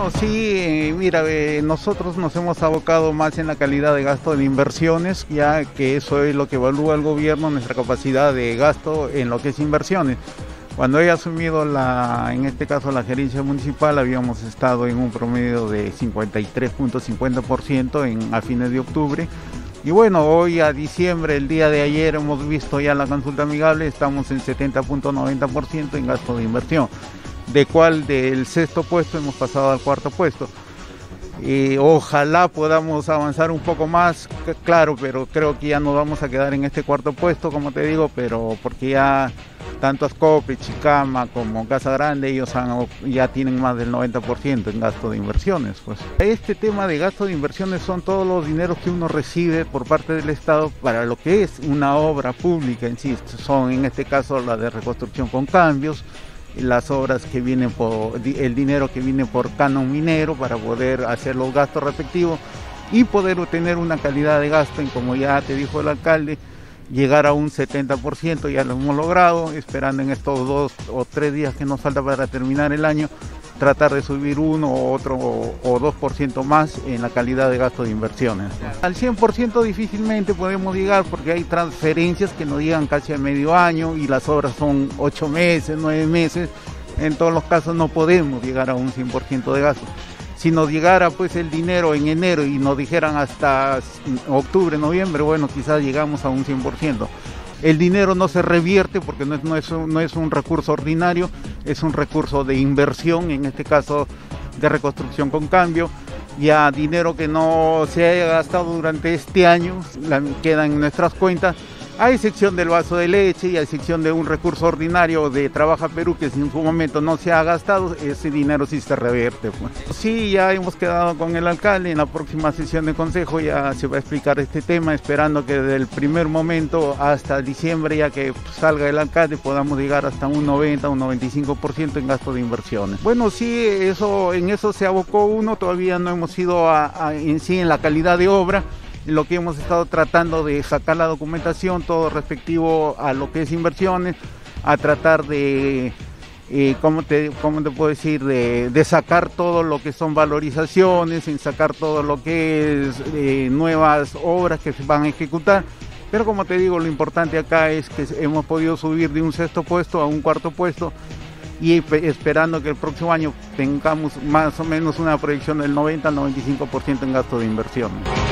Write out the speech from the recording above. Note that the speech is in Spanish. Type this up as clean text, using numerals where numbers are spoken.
Bueno, sí, mira, nosotros nos hemos abocado más en la calidad de gasto de inversiones, ya que eso es lo que evalúa el gobierno, nuestra capacidad de gasto en lo que es inversiones. Cuando he asumido en este caso la gerencia municipal, habíamos estado en un promedio de 53.50% a fines de octubre. Y bueno, hoy a diciembre, el día de ayer, hemos visto ya la consulta amigable, estamos en 70.90% en gasto de inversión, de cual del sexto puesto hemos pasado al cuarto puesto. Ojalá podamos avanzar un poco más, claro, pero creo que ya nos vamos a quedar en este cuarto puesto, como te digo, pero porque ya tanto Ascope, Chicama como Casa Grande, ellos ya tienen más del 90% en gasto de inversiones. Pues. Este tema de gasto de inversiones son todos los dineros que uno recibe por parte del Estado para lo que es una obra pública en sí. Son en este caso la de reconstrucción con cambios, las obras que vienen el dinero que viene por canon minero para poder hacer los gastos respectivos y poder obtener una calidad de gasto en, como ya te dijo el alcalde, llegar a un 70%, ya lo hemos logrado, esperando en estos 2 o 3 días que nos falta para terminar el año, tratar de subir 1 o 2% más en la calidad de gasto de inversiones. Al 100% difícilmente podemos llegar porque hay transferencias que nos llegan casi a medio año y las obras son 8 meses, 9 meses, en todos los casos no podemos llegar a un 100% de gasto. Si nos llegara pues el dinero en enero y nos dijeran hasta octubre, noviembre, bueno, quizás llegamos a un 100%. El dinero no se revierte porque no es un recurso ordinario, es un recurso de inversión, en este caso de reconstrucción con cambio. Ya dinero que no se haya gastado durante este año queda en nuestras cuentas, a excepción del vaso de leche y a excepción de un recurso ordinario de Trabaja Perú que si en su momento no se ha gastado, ese dinero sí se revierte. Pues. Sí, ya hemos quedado con el alcalde, en la próxima sesión de consejo ya se va a explicar este tema, esperando que desde el primer momento hasta diciembre, ya que salga el alcalde, podamos llegar hasta un 90, un 95% en gasto de inversiones. Bueno, sí, en eso se abocó uno, todavía no hemos ido en sí en la calidad de obra, lo que hemos estado tratando de sacar la documentación, todo respectivo a lo que es inversiones, a tratar de, ¿cómo te puedo decir?, de sacar todo lo que son valorizaciones, en sacar todo lo que es nuevas obras que se van a ejecutar. Pero como te digo, lo importante acá es que hemos podido subir de un sexto puesto a un cuarto puesto y esperando que el próximo año tengamos más o menos una proyección del 90 al 95% en gasto de inversión.